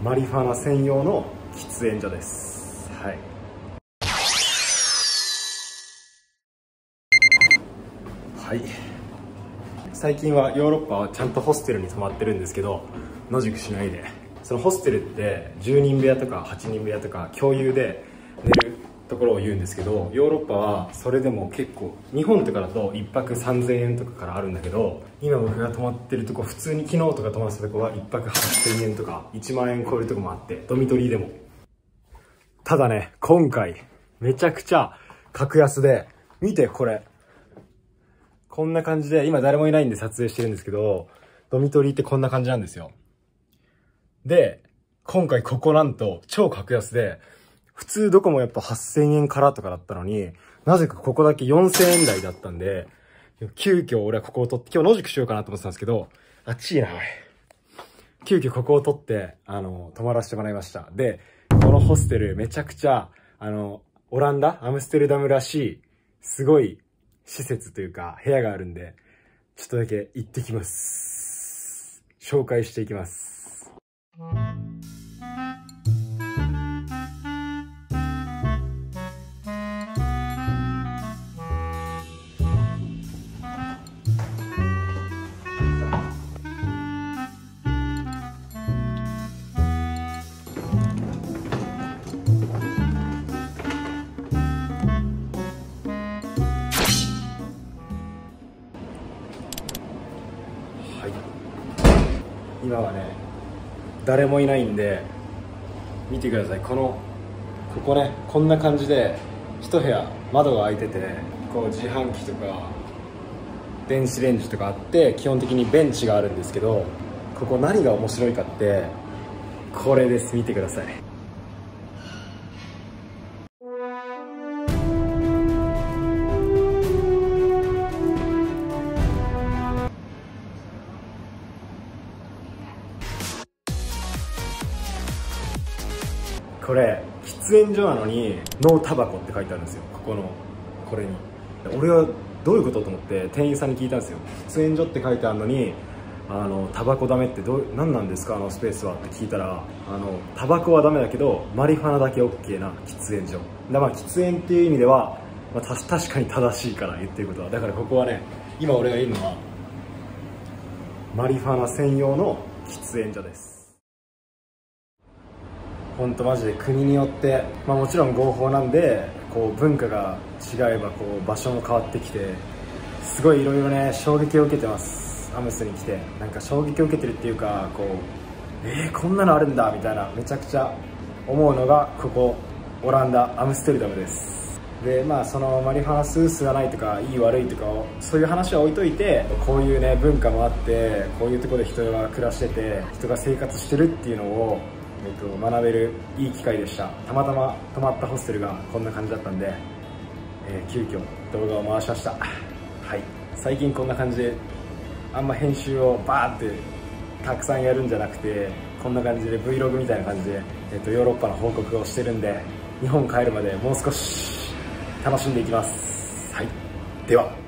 マリファナ専用の喫煙所です。はい。はい。最近はヨーロッパはちゃんとホステルに泊まってるんですけど、野宿しないで。そのホステルって10人部屋とか8人部屋とか共有で寝るところを言うんですけど、ヨーロッパはそれでも結構、日本とかだと1泊3000円とかからあるんだけど、今僕が泊まってるとこ、普通に昨日とか泊まってたとこは1泊8000円とか1万円超えるとこもあって、ドミトリーでも。ただね、今回めちゃくちゃ格安で、見てこれこんな感じで、今誰もいないんで撮影してるんですけど、ドミトリーってこんな感じなんですよ。で、今回ここなんと超格安で、普通どこもやっぱ8000円からとかだったのに、なぜかここだけ4000円台だったんで、急遽俺はここを取って、今日野宿しようかなと思ってたんですけど、あっちいな、おい。急遽ここを取って、泊まらせてもらいました。で、このホステルめちゃくちゃ、オランダ、アムステルダムらしい、すごい施設というか部屋があるんで、ちょっとだけ行ってきます。紹介していきます。今はね、誰もいないんで、見てください。ここね、こんな感じで一部屋窓が開いてて、こう自販機とか電子レンジとかあって、基本的にベンチがあるんですけど、ここ何が面白いかってこれです。見てください。これ喫煙所なのにノータバコって書いてあるんですよ。これに俺はどういうことと思って店員さんに聞いたんですよ。喫煙所って書いてあるのにタバコダメって何なんですかスペースはって聞いたら、タバコはダメだけどマリファナだけ OK な喫煙所だ。まあ喫煙っていう意味では、まあ、確かに正しいから、言ってることは。だからここはね、今俺がいるのはマリファナ専用の喫煙所です。ほんとマジで国によって、まあ、もちろん合法なんでこう文化が違えばこう場所も変わってきて、すごいいろいろね衝撃を受けてます。アムスに来てなんか衝撃を受けてるっていうか、こうこんなのあるんだみたいな、めちゃくちゃ思うのがここオランダアムステルダムです。でまあそのマリファナ吸わないとかいい悪いとかそういう話は置いといて、こういうね文化もあって、こういうところで人が暮らしてて人が生活してるっていうのを学べるいい機会でした。たまたま泊まったホステルがこんな感じだったんで、急遽動画を回しました。はい、最近こんな感じであんま編集をバーってたくさんやるんじゃなくて、こんな感じで Vlog みたいな感じで、ヨーロッパの報告をしてるんで、日本帰るまでもう少し楽しんでいきます。はい、では。